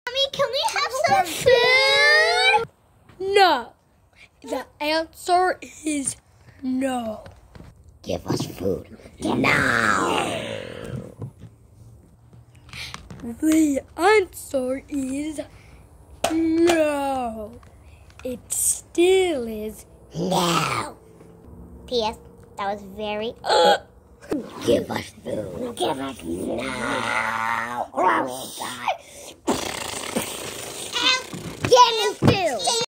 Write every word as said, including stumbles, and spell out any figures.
Mommy, can we have some food? No. The answer is no. Give us food now. The answer is no. It still is No. P S. That was very... Uh, give us food. Give us now. Or I will die. Give me food.